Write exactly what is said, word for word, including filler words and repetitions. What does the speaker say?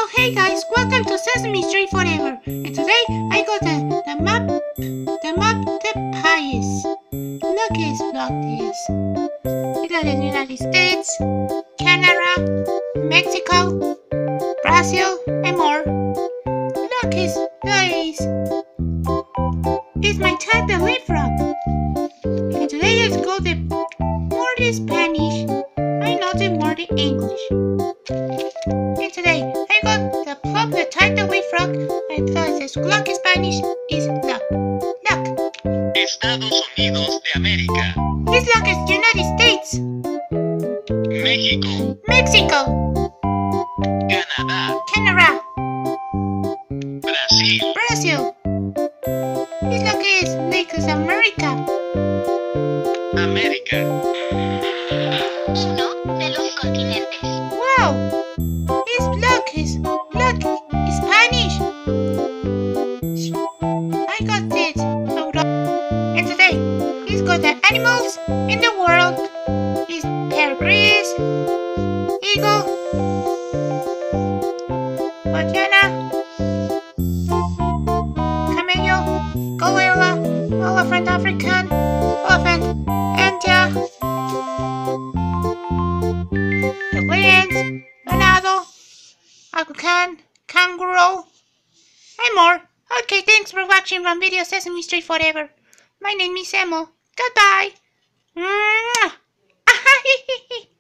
Oh hey guys, welcome to Sesame Street Forever. And today I got the, the map the map the pies. Look his block this. We got the United States, Canada, Mexico, Brazil, and more. Look his guys. It's my tag the live from. And today I got the more the Spanish. I know the more the English. And today I got the plug the title with frog and says clock in Spanish is luck. Luck. Estados Unidos de América. His luck is United States. México. Mexico. Canadá. Canada. Brasil. Brazil. His luck is Lakes America. América. Uno de los continentes. Wow. His luck is luck is Spanish. I got this. And today he's got the animals in the world. He's peregrine, eagle, ballena, cameo, gorilla, elephant African, elephant India, the lions, venado, African, kangaroo, and more. Okay, thanks for watching from Video Sesame Street Forever. My name is Emma. Goodbye. Mwah.